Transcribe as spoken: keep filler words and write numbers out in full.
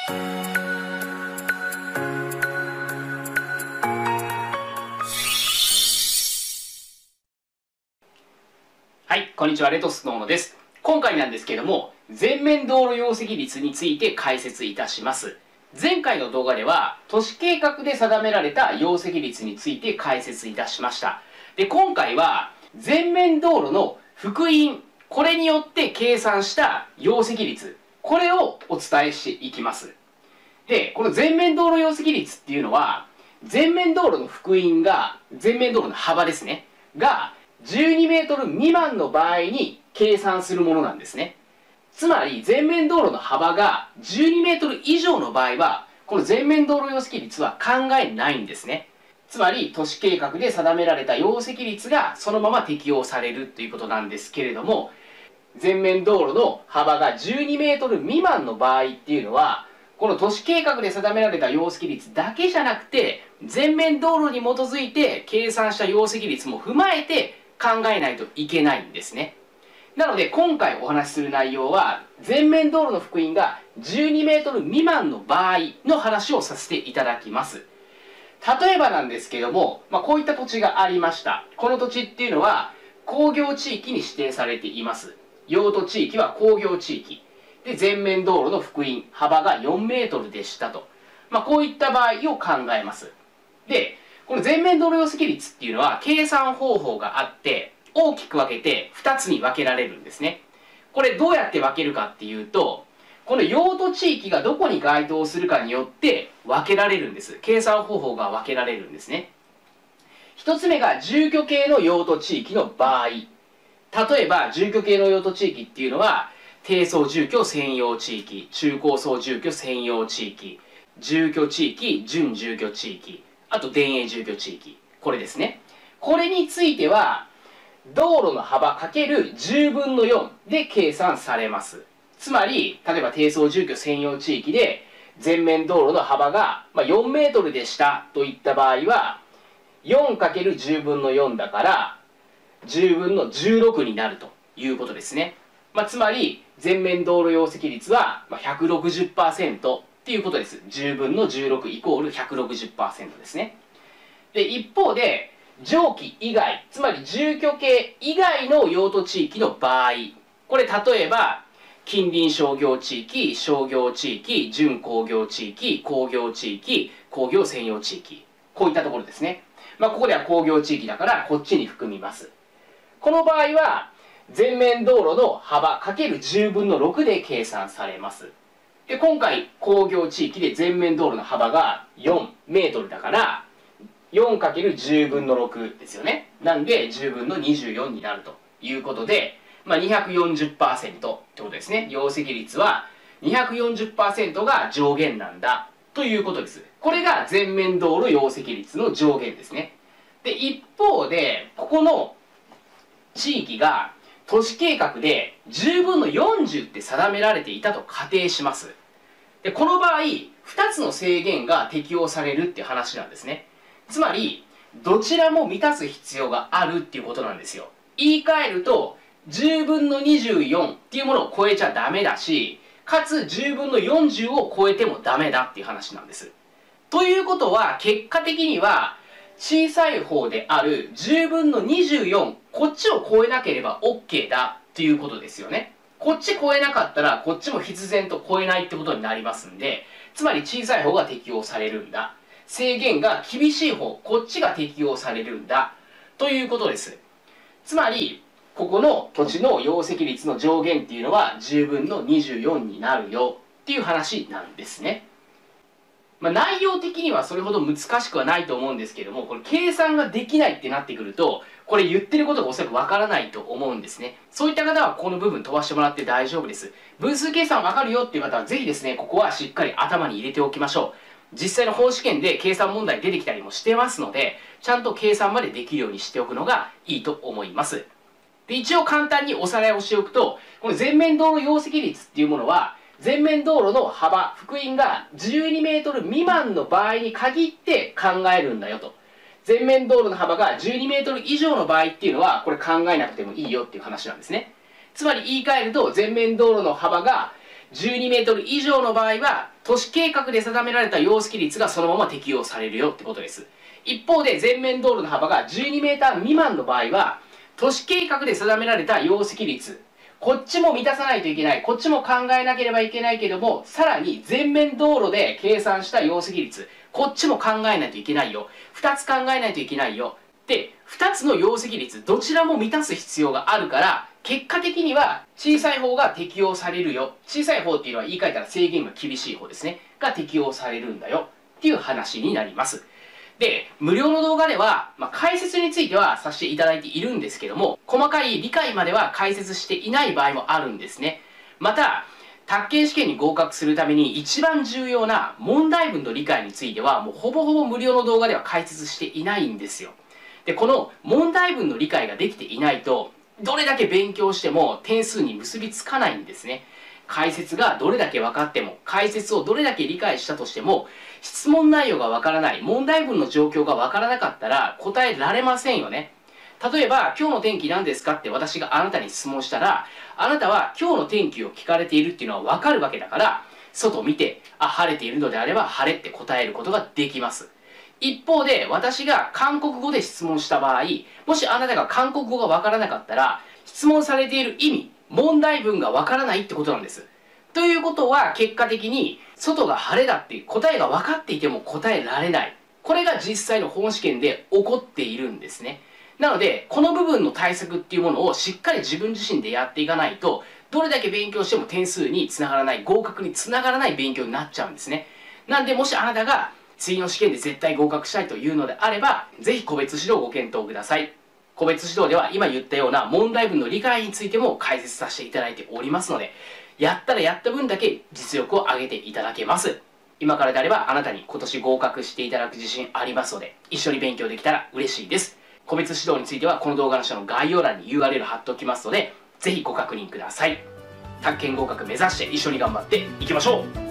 はい、こんにちは、レトスの小野です。今回なんですけども、全面道路容積率について解説いたします。前回の動画では、都市計画で定められた容積率について解説いたしました。で、今回は、全面道路の幅員、これによって計算した容積率、これをお伝えしていきます。で、この全面道路容積率っていうのは、全面道路の幅員が、全面道路の幅ですね、が、じゅうにメートル未満の場合に計算するものなんですね。つまり、全面道路の幅がじゅうにメートル以上の場合は、この全面道路容積率は考えないんですね。つまり、都市計画で定められた容積率がそのまま適用されるということなんですけれども、全面道路の幅がじゅうにメートル未満の場合っていうのは、この都市計画で定められた容積率だけじゃなくて、全面道路に基づいて計算した容積率も踏まえて考えないといけないんですね。なので今回お話しする内容は、全面道路の幅員がじゅうにメートル未満の場合の話をさせていただきます。例えばなんですけども、まあ、こういった土地がありました。この土地っていうのは工業地域に指定されています。用途地域は工業地域。で、全面道路の幅員、幅がよんメートルでしたと。まあ、こういった場合を考えます。で、この全面道路容積率っていうのは計算方法があって、大きく分けてふたつに分けられるんですね。これどうやって分けるかっていうと、この用途地域がどこに該当するかによって分けられるんです。計算方法が分けられるんですね。一つ目が住居系の用途地域の場合。例えば住居系の用途地域っていうのは、低層住居専用地域、中高層住居専用地域、住居地域、準住居地域、あと田園住居地域。これですね。これについては、道路の幅 ×じゅうぶんのよんで計算されます。つまり、例えば低層住居専用地域で、全面道路の幅がよんメートルでしたといった場合は、よんかけるじゅうぶんのよんだから、じゅうぶんのじゅうろくになるということですね。まあ、つまり、全面道路容積率は ひゃくろくじゅっパーセント っていうことです。じゅうぶんのじゅうろくイコール ひゃくろくじゅっパーセント ですね。で、一方で、上記以外、つまり住居系以外の用途地域の場合、これ例えば、近隣商業地域、商業地域、準工業地域、工業地域、工業専用地域。こういったところですね。まあ、ここでは工業地域だから、こっちに含みます。この場合は、全面道路の幅 ×じゅうぶんのろくで計算されます。で、今回、工業地域で全面道路の幅がよんメートルだから、よんかけるじゅうぶんのろくですよね。なんで、じゅうぶんのにじゅうよんになるということで、まあ、にひゃくよんじゅっパーセント ってことですね。容積率は にひゃくよんじゅっパーセント が上限なんだということです。これが全面道路容積率の上限ですね。で、一方で、ここの地域が都市計画でじゅうぶんのよんじゅうって定められていたと仮定します。で、この場合、ふたつの制限が適用されるっていう話なんですね。つまり、どちらも満たす必要があるっていうことなんですよ。言い換えると、じゅうぶんのにじゅうよんっていうものを超えちゃダメだし、かつじゅうぶんのよんじゅうを超えてもダメだっていう話なんです。ということは、結果的には、小さい方であるじゅうぶんのにじゅうよん、こっちを超えなければ OK だっていうことですよね。こっち超えなかったら、こっちも必然と超えないってことになりますんで、つまり小さい方が適用されるんだ。制限が厳しい方、こっちが適用されるんだということです。つまり、ここの土地の容積率の上限っていうのはじゅうぶんのにじゅうよんになるよっていう話なんですね。まあ、内容的にはそれほど難しくはないと思うんですけども、これ計算ができないってなってくると、これ言ってることがおそらくわからないと思うんですね。そういった方はこの部分飛ばしてもらって大丈夫です。分数計算わかるよっていう方はぜひですね、ここはしっかり頭に入れておきましょう。実際の本試験で計算問題出てきたりもしてますので、ちゃんと計算までできるようにしておくのがいいと思います。で、一応簡単におさらいをしておくと、この全面道路容積率っていうものは、全面道路の幅、幅員がじゅうにメートル未満の場合に限って考えるんだよと。全面道路の幅がじゅうにメートル以上の場合っていうのは、これ考えなくてもいいよっていう話なんですね。つまり言い換えると、全面道路の幅がじゅうにメートル以上の場合は、都市計画で定められた容積率がそのまま適用されるよってことです。一方で、全面道路の幅がじゅうにメーター未満の場合は、都市計画で定められた容積率、こっちも満たさないといけない、こっちも考えなければいけないけども、さらに全面道路で計算した容積率、こっちも考えないといけないよ。二つ考えないといけないよ。で、二つの容積率、どちらも満たす必要があるから、結果的には小さい方が適用されるよ。小さい方っていうのは言い換えたら制限が厳しい方ですね。が適用されるんだよ。っていう話になります。で、無料の動画では、まあ、解説についてはさせていただいているんですけども、細かい理解までは解説していない場合もあるんですね。また、宅建試験に合格するために一番重要な問題文の理解については、もうほぼほぼ無料の動画では解説していないんですよ。で、この問題文の理解ができていないと、どれだけ勉強しても点数に結びつかないんですね。解説がどれだけ分かっても、解説をどれだけ理解したとしても、質問内容が分からない、問題文の状況が分からなかったら答えられませんよね。例えば、今日の天気何ですかって私があなたに質問したら、あなたは今日の天気を聞かれているっていうのは分かるわけだから、外を見て、あ、晴れているのであれば晴れって答えることができます。一方で、私が韓国語で質問した場合、もしあなたが韓国語が分からなかったら、質問されている意味、問題文が分からないってことなんです。ということは、結果的に、外が晴れだっていう答えが分かっていても答えられない。これが実際の本試験で起こっているんですね。なので、この部分の対策っていうものをしっかり自分自身でやっていかないと、どれだけ勉強しても点数につながらない、合格につながらない勉強になっちゃうんですね。なんで、もしあなたが次の試験で絶対合格したいというのであれば、ぜひ個別指導をご検討ください。個別指導では今言ったような問題文の理解についても解説させていただいておりますので、やったらやった分だけ実力を上げていただけます。今からであればあなたに今年合格していただく自信ありますので、一緒に勉強できたら嬉しいです。個別指導についてはこの動画の下の概要欄に ユーアールエル 貼っておきますので、ぜひご確認ください。宅建合格目指して一緒に頑張っていきましょう。